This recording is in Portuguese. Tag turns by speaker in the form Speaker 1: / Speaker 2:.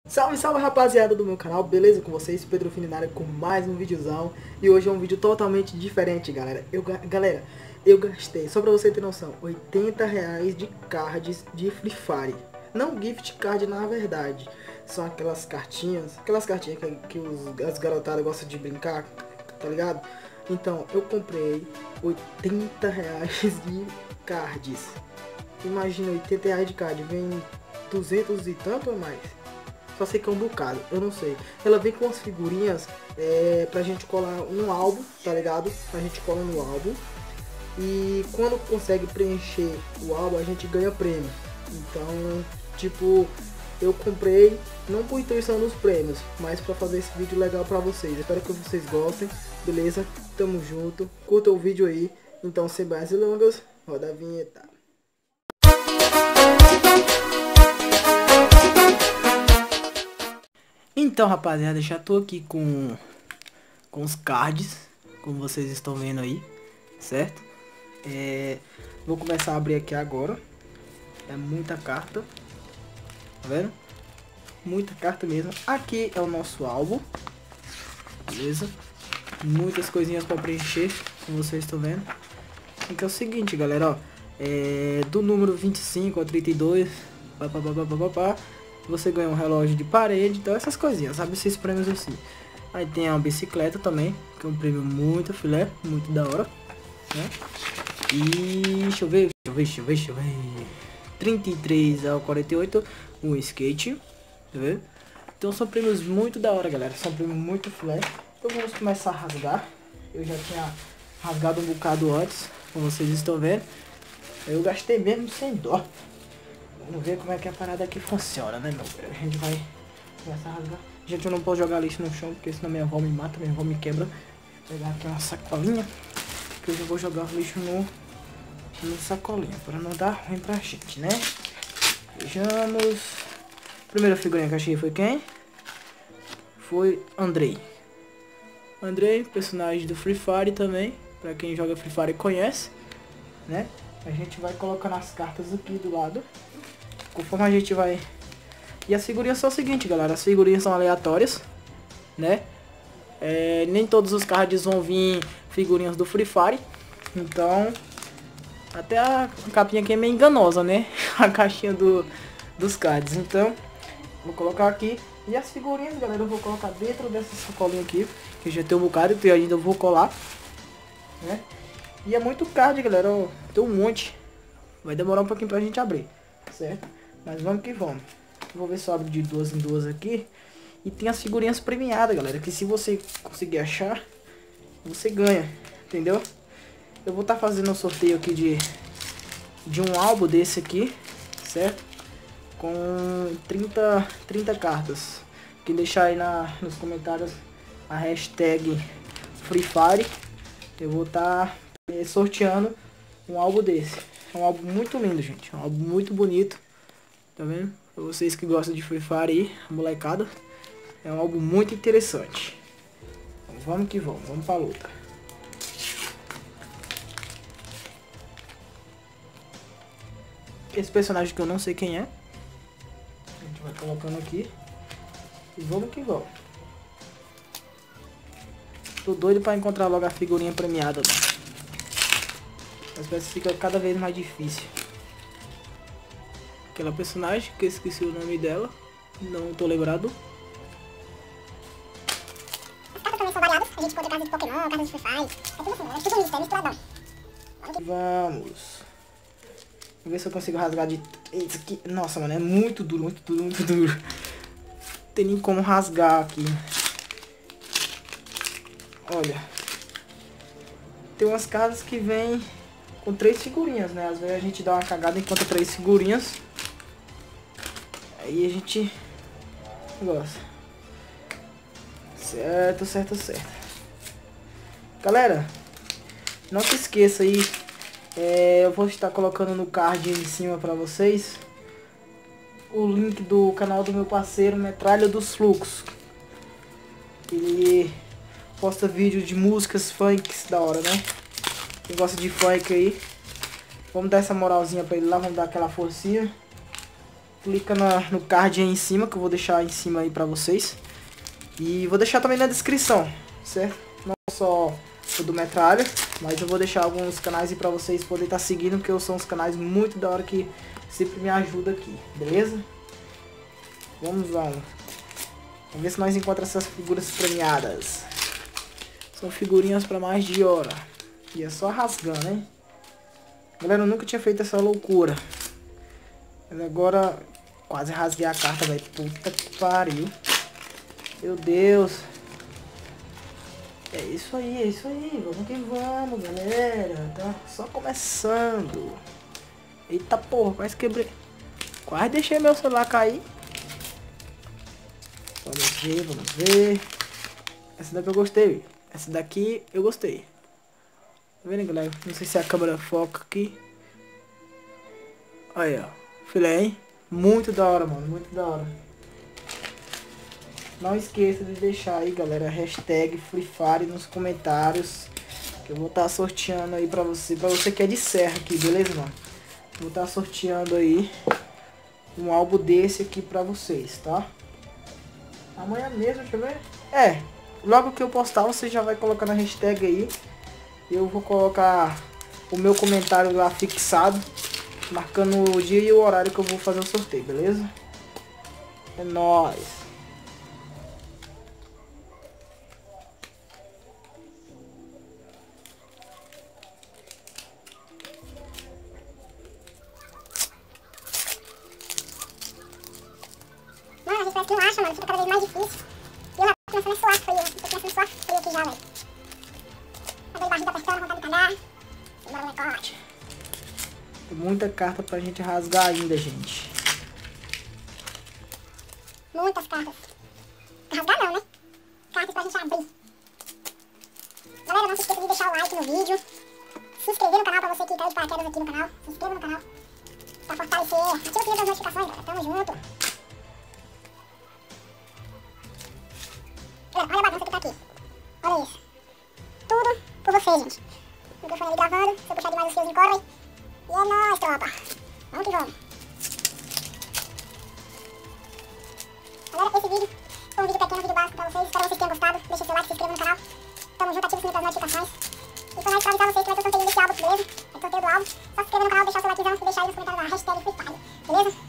Speaker 1: Salve, salve rapaziada do meu canal, beleza com vocês? Pedro Fini na área com mais um videozão. E hoje é um vídeo totalmente diferente, galera. Eu gastei, só pra você ter noção, R$ 80 de cards de Free Fire. Não gift card na verdade. São aquelas cartinhas que as garotadas gostam de brincar, tá ligado? Então, eu comprei R$ 80 de cards. Imagina, R$ 80 de card, vem 200 e tanto ou mais. Só sei que é um bocado, eu não sei. Ela vem com as figurinhas pra gente colar no álbum, tá ligado? A gente cola no álbum. E quando consegue preencher o álbum, a gente ganha prêmio. Então, tipo, eu comprei, não por intenção dos prêmios, mas pra fazer esse vídeo legal pra vocês. Espero que vocês gostem, beleza? Tamo junto, curta o vídeo aí. Então, sem mais delongas, roda a vinheta. Então, rapaziada, já tô aqui com os cards, como vocês estão vendo aí, certo? Vou começar a abrir aqui agora. É muita carta, tá vendo? Muita carta mesmo. Aqui é o nosso álbum, beleza? Muitas coisinhas para preencher, como vocês estão vendo. Então é o seguinte, galera, ó, do número 25 ao 32, você ganha um relógio de parede, então essas coisinhas, sabe? Esses prêmios assim. Aí tem uma bicicleta também, que é um prêmio muito filé, muito da hora, né? E deixa eu ver. 33 ao 48, um skate, tá vendo? Então são prêmios muito da hora, galera. São prêmios muito filé. Então vamos começar a rasgar. Eu já tinha rasgado um bocado antes, como vocês estão vendo. Eu gastei mesmo sem dó. Vamos ver como é que a parada aqui funciona, né, meu? A gente vai começar a rasgar. Gente, eu não posso jogar lixo no chão, porque senão minha avó me mata, minha avó me quebra. Vou pegar aqui uma sacolinha, que eu já vou jogar o lixo no sacolinha, para não dar ruim pra gente, né? Vejamos. Primeira figurinha que eu achei foi quem? Foi Andrei. Andrei, personagem do Free Fire também, pra quem joga Free Fire conhece, né? A gente vai colocando as cartas aqui do lado, conforme a gente vai. E as figurinhas são o seguinte, galera, as figurinhas são aleatórias, né? Nem todos os cards vão vir figurinhas do Free Fire, então até a capinha aqui é meio enganosa, né? A caixinha dos cards. Então vou colocar aqui. E as figurinhas, galera, eu vou colocar dentro dessa sacolinha aqui, que já tem um bocado, e ainda vou colar, né? E é muito card, galera, ó, tem um monte. Vai demorar um pouquinho pra gente abrir, certo? Mas vamos que vamos. Vou ver se eu abro de duas em duas aqui. E tem as figurinhas premiadas, galera, que se você conseguir achar, você ganha, entendeu? Eu vou estar fazendo um sorteio aqui de um álbum desse aqui, certo? Com 30 cartas. Quem deixar aí nos comentários a hashtag Free Fire, eu vou estar sorteando um álbum desse. É um álbum muito lindo, gente. É um álbum muito bonito. Tá vendo? Pra vocês que gostam de Free Fire aí, molecada, é um álbum muito interessante. Então, vamos que vamos. Vamos pra luta. Esse personagem que eu não sei quem é, a gente vai colocando aqui. E vamos que vamos. Tô doido pra encontrar logo a figurinha premiada. Mas parece que fica cada vez mais difícil. Aquela personagem que eu esqueci o nome dela, não tô lembrado.
Speaker 2: As cartas também são variadas, a gente encontra cartas de Pokémon, cartas de Free Fire, é tudo assim, é tudo misto, é misturadão.
Speaker 1: Vamos. Vou ver se eu consigo rasgar de... Isso aqui, nossa, mano, é muito duro, muito duro, muito duro. Não tem nem como rasgar aqui. Olha. Tem umas cartas que vem com 3 figurinhas, né? Às vezes a gente dá uma cagada e encontra 3 figurinhas. Aí a gente gosta. Certo. Galera, não se esqueça aí. Eu vou estar colocando no card em cima pra vocês o link do canal do meu parceiro Metralha dos Fluxos. Ele posta vídeos de músicas funks da hora, né? Quem gosta de funk aí, vamos dar essa moralzinha pra ele lá, vamos dar aquela forcinha. clica no card aí em cima, que eu vou deixar em cima aí pra vocês. E vou deixar também na descrição, certo? Não só o do Metralha, mas eu vou deixar alguns canais aí pra vocês poderem estar seguindo, porque são uns canais muito da hora que sempre me ajudam aqui, beleza? Vamos lá. Vamos ver se nós encontramos essas figuras premiadas. São figurinhas pra mais de hora. E é só rasgando, hein? Galera, eu nunca tinha feito essa loucura. Mas agora quase rasguei a carta, velho. Puta que pariu. Meu Deus. É isso aí, vamos que vamos, galera. Tá só começando. Eita porra, quase quebrei. Quase deixei meu celular cair. Vamos ver. Essa daqui eu gostei. Essa daqui eu gostei. Tá vendo, galera? Não sei se a câmera foca aqui. Aí, ó. Filé, hein? Muito da hora, mano. Muito da hora. Não esqueça de deixar aí, galera, a hashtag Free Fire nos comentários, que eu vou estar sorteando aí pra você que é de Serra aqui, beleza, mano? Vou estar sorteando aí um álbum desse aqui pra vocês, tá? Amanhã mesmo, deixa eu ver. É, logo que eu postar, você já vai colocar na hashtag aí. Eu vou colocar o meu comentário lá fixado, marcando o dia e o horário que eu vou fazer o sorteio, beleza? É nóis!
Speaker 2: Mano, a gente parece que não acha, mano. Fica cada vez mais difícil. E eu já tô começando a suar frio. Tô começando a suar frio aqui já, velho. A dor de barriga apertando, vontade de cagar. Bora no corte.
Speaker 1: Tem muita carta pra gente rasgar ainda, gente.
Speaker 2: Muitas cartas. Rasgar não, né? Cartas pra gente abrir. Galera, não se esqueça de deixar o like no vídeo. Se inscrever no canal pra você que caiu de paraquedas aqui no canal. Se inscreva no canal pra fortalecer. Ativa o sininho das notificações, galera. Tamo junto. Olha a bagunça que tá aqui. Olha isso. Tudo por vocês, gente. O microfone ali gravando. Se eu puxar demais os fios, encorre. E é nóis, tropa. Vamos que vamos. Galera, esse vídeo foi um vídeo pequeno, um vídeo básico pra vocês. Espero que vocês tenham gostado. Deixa seu like, se inscreva no canal. Tamo junto, ativa o sininho das notificações. E foi mais pra avisar vocês que vai ter sorteio desse álbum, beleza? Vai ter sorteio do álbum. Só se inscreva no canal, deixar o seu likezão e deixar aí nos comentários a hashtag Free Fire, beleza?